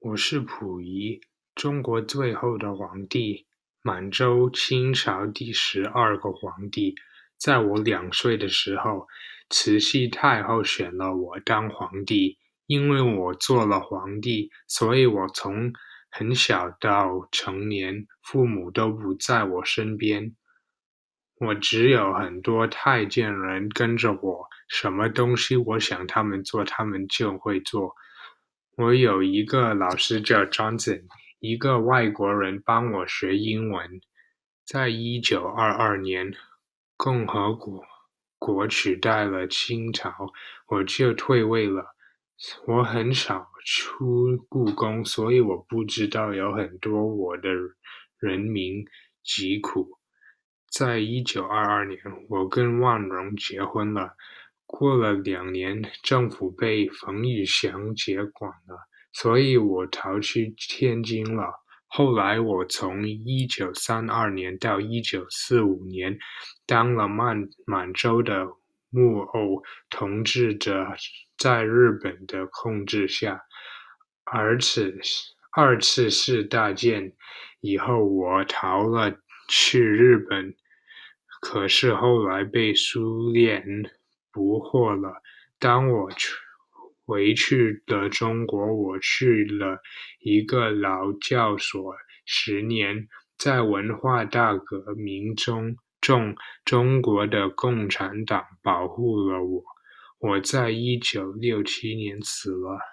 我是溥仪，中国最后的皇帝，满洲清朝第12个皇帝。在我2岁的时候，慈禧太后选了我当皇帝。因为我做了皇帝，所以我从很小到成年，父母都不在我身边。我只有很多太监人跟着我，什么东西我想他们做，他们就会做。我有一个老师叫 Johnson，一个外国人帮我学英文。在1922年，共和国取代了清朝，我就退位了。我很少出故宫，所以我不知道有很多我的人民疾苦。在1922年，我跟万荣结婚了。过了2年，政府被冯玉祥接管了，所以我逃去天津了。后来我从1932年到1945年当了满洲的木偶统治者，在日本的控制下。二次世大战以后，我逃了去日本，可是后来被苏联捕获了。当我回去了中国，我去了一个劳教所10年，在文化大革命中，中国的共产党保护了我。我在1967年死了。